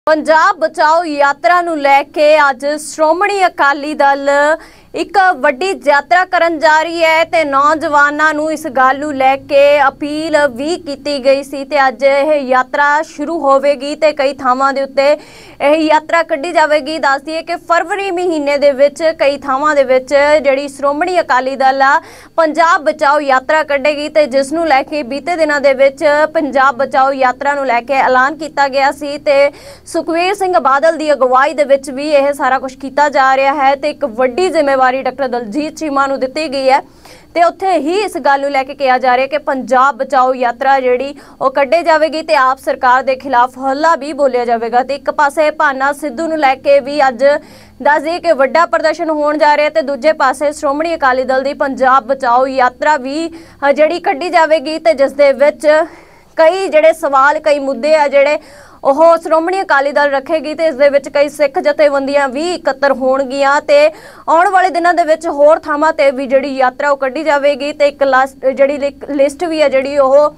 पंजाब बचाओ यात्रा नूं लैके अज श्रोमणी अकाली दल एक वड्डी यात्रा करन जा रही है ते नौजवानां नूं इस गल नूं लैके अपील भी कीती गई सी ते अज यह यात्रा शुरू होवेगी ते कई थावां दे उत्ते यह यात्रा कड्ढी जावेगी। दस दईए कि फरवरी महीने दे विच कई थावां दे विच जिहड़ी श्रोमणी अकाली दल आ पंजाब बचाओ यात्रा कड्ढेगी ते जिस नूं लैके बीते दिनां दे विच पंजाब बचाओ यात्रा नूं लैके ऐलान कीता गया सी ते सुखबीर सिंह बादल दी अगवाई दे विच भी यह सारा कुछ कीता जा रहा है ते एक वड्डी जिम्मेवारी डॉक्टर दलजीत चीमा नूं दित्ती गई है ते उत्थे ही इस गल नूं लैके कहा जा रहा है कि पंजाब बचाओ यात्रा जिहड़ी वो कड्ढे जावेगी ते आप सरकार दे खिलाफ हल्ला भी बोलिया जावेगा। ते एक पासे भाना सिद्धू नूं लैके भी अज दस दईए कि वड्डा प्रदर्शन होण जा रहा है ते दूजे पासे श्रोमणी अकाली दल दी पंजाब बचाओ यात्रा भी जिहड़ी कड्ढी जावेगी ते जिस दे विच कई जिहड़े सवाल कई मुद्दे आ जिहड़े ਉਹ श्रोमणी अकाली दल रखेगी तो इस दे विच कई सिख जथेबंदियां भी इकत्तर होणगियां ते आउण वाले दिनां दे विच होर थावां ते भी जिहड़ी यात्रा कड्ढी जावेगी ते एक जिहड़ी लिस्ट भी है जिहड़ी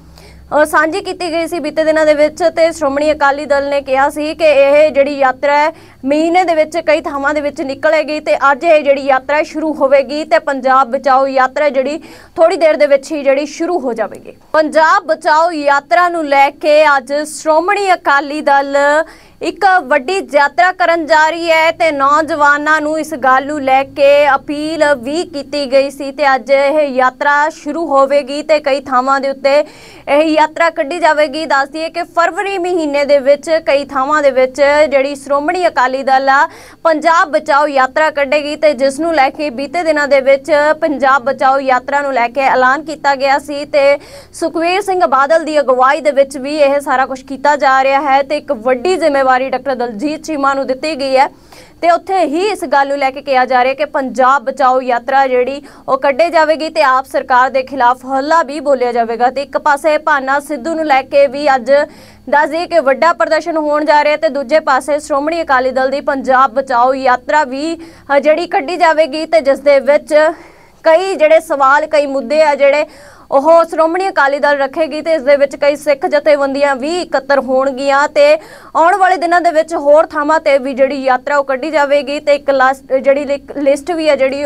सांझी कीती गई सी बीते दिनां दे विच ते श्रोमणी अकाली दल ने कहा सी कि यह जिहड़ी यात्रा है महीने दे विच कई थावां दे विच निकलेगी ते अज यह जिहड़ी यात्रा शुरू होवेगी ते पंजाब बचाओ यात्रा जिहड़ी थोड़ी देर दे विच ही जिहड़ी शुरू हो जावेगी। पंजाब बचाओ यात्रा नूं लैके अज श्रोमणी अकाली दल एक वड्डी यात्रा करन जा रही है ते नौजवानां नूं इस गल नूं लैके अपील भी कीती गई सी ते अज यह यात्रा शुरू होवेगी ते कई थावां दे उत्ते यह यात्रा कड्ढी जावेगी। दस दईए कि फरवरी महीने दे विच कई थावां दे विच जिहड़ी श्रोमणी अकाली दल आ पंजाब बचाओ यात्रा कड्ढेगी ते जिस नूं लैके बीते दिनां दे विच पंजाब बचाओ यात्रा नूं लैके ऐलान कीता गया सी ते सुखबीर सिंह बादल दी अगवाई दे विच भी यह सारा कुछ कीता जा रहा है ते एक वड्डी जिम्मेवारी डॉक्टर दलजीत चीमा नूं दित्ती गई है ते उत्थे ही इस गल नूं लैके कहा जा रहा है कि पंजाब बचाओ यात्रा जिहड़ी वो कड्ढे जावेगी ते आप सरकार दे खिलाफ हल्ला भी बोलिया जावेगा। ते एक पासे भाना सिद्धू नूं लैके भी अज दस दईए कि वड्डा प्रदर्शन होण जा रहा है ते दूजे पासे श्रोमणी अकाली दल दी पंजाब बचाओ यात्रा भी जिहड़ी कड्ढी जावेगी ते जिस दे विच कई जिहड़े सवाल कई मुद्दे आ जिहड़े ਉਹ श्रोमणी अकाली दल रखेगी तो इस दे विच कई सिख जथेबंदियां भी इकत्तर होणगियां ते आउण वाले दिनां दे विच होर थावां ते भी जिहड़ी यात्रा वो कड्ढी जावेगी ते एक जिहड़ी लिस्ट भी है जिहड़ी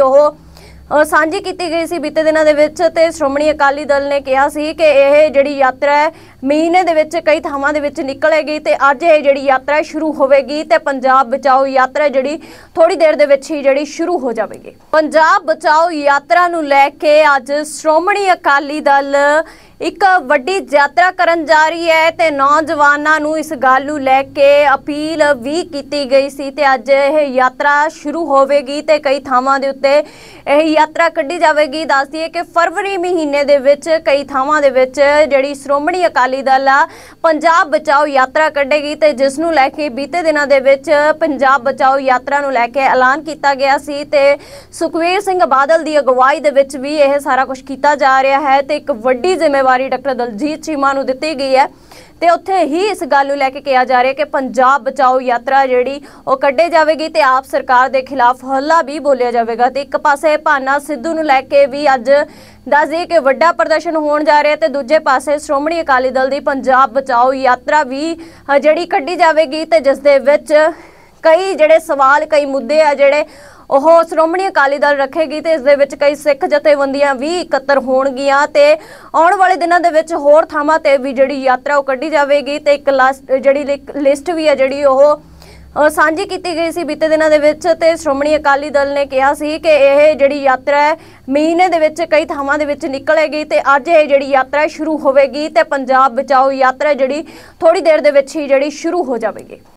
सांझी कीती गई सी बीते दिनां दे विच ते श्रोमणी अकाली दल ने कहा सी कि यह जिहड़ी यात्रा है महीने दे विच कई थावां दे विच निकलेगी ते अज यह जिहड़ी यात्रा शुरू होवेगी ते पंजाब बचाओ यात्रा जिहड़ी थोड़ी देर दे विच ही जिहड़ी शुरू हो जावेगी। पंजाब बचाओ यात्रा नूं लैके अज श्रोमणी अकाली दल एक वड्डी यात्रा करन जा रही है ते नौजवानां नूं इस गल नूं लैके अपील भी कीती गई सी ते अज यह यात्रा शुरू होवेगी ते कई थावां दे उत्ते यह यात्रा कड्ढी जावेगी। दस दईए कि फरवरी महीने दे विच कई थावां दे विच जिहड़ी श्रोमणी अकाली दल आ पंजाब बचाओ यात्रा कड्ढेगी ते जिस नूं लैके बीते दिनां दे विच पंजाब बचाओ यात्रा नूं लैके ऐलान कीता गया सी ते सुखबीर सिंह बादल दी अगवाई दे विच भी यह सारा कुछ कीता जा रहा है ते एक वड्डी जिम्मेवारी डॉक्टर दलजीत चीमा नूं दित्ती गई है ते उत्थे ही इस गल नूं लैके कहा जा रहा है कि पंजाब बचाओ यात्रा जिहड़ी वो कड्ढे जावेगी ते आप सरकार दे खिलाफ हल्ला भी बोलिया जावेगा। ते एक पासे भाना सिद्धू नूं लैके भी अज दस दईए कि वड्डा प्रदर्शन होण जा रहा है ते दूजे पासे श्रोमणी अकाली दल दी पंजाब बचाओ यात्रा भी जिहड़ी कड्ढी जावेगी ते जिस दे विच कई जिहड़े सवाल कई मुद्दे आ जिहड़े ਉਹ श्रोमणी अकाली दल रखेगी तो इस दे विच कई सिख जथेबंदियां भी इकत्तर होणगियां ते आउण वाले दिनां दे विच होर थावां ते भी जिहड़ी यात्रा कड्ढी जावेगी ते एक जिहड़ी लिस्ट भी है जिहड़ी सांझी कीती गई सी बीते दिनां दे विच ते श्रोमणी अकाली दल ने कहा सी कि यह जिहड़ी यात्रा है महीने दे विच कई थावां दे विच निकलेगी ते अज यह जिहड़ी यात्रा शुरू होवेगी ते पंजाब बचाओ यात्रा जिहड़ी थोड़ी देर दे विच ही जिहड़ी शुरू हो जावेगी।